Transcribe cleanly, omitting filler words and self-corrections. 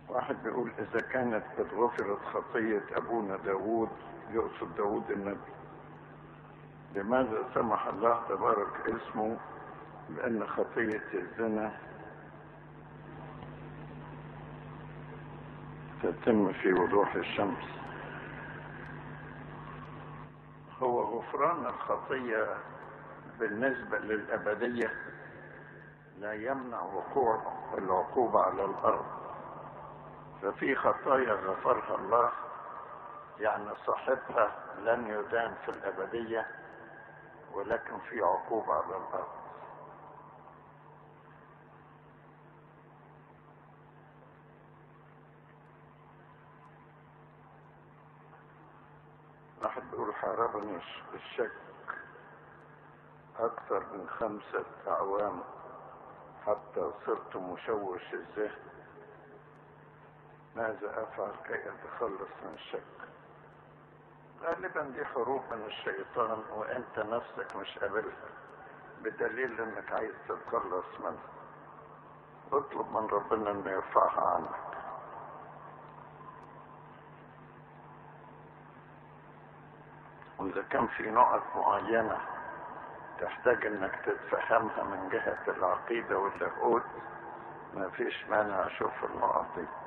واحد بيقول إذا كانت قد غفرت خطية أبونا داود، يقصد داود النبي، لماذا سمح الله تبارك اسمه بأن خطية الزنا تتم في وضوح الشمس؟ هو غفران الخطية بالنسبة للأبدية لا يمنع وقوع العقوبة على الأرض، ففي خطايا غفرها الله يعني صاحبها لن يدان في الأبدية، ولكن في عقوبة على الأرض. واحد بيقول حاربني الشك أكثر من 5 أعوام حتى صرت مشوش الذهن، ماذا أفعل كي أتخلص من الشك؟ غالبا دي حروب من الشيطان وأنت نفسك مش قابلها، بدليل أنك عايز تتخلص منها. اطلب من ربنا أنه يرفعها عنك. وإذا كان في نقط معينة تحتاج انك تتفهمها من جهة العقيدة واللاهوت، ما فيش مانع اشوف النقط دي.